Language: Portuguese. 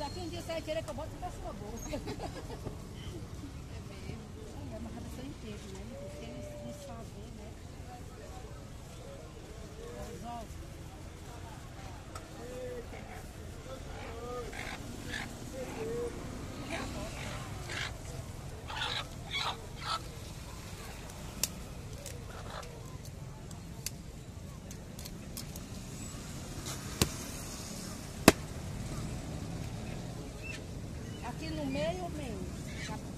daqui um dia você vai querer que eu bote pra sua boca. É mesmo. É uma cabeça inteira, né? Porque eles desfazer, né? Os ovos. Aqui no meio, meio.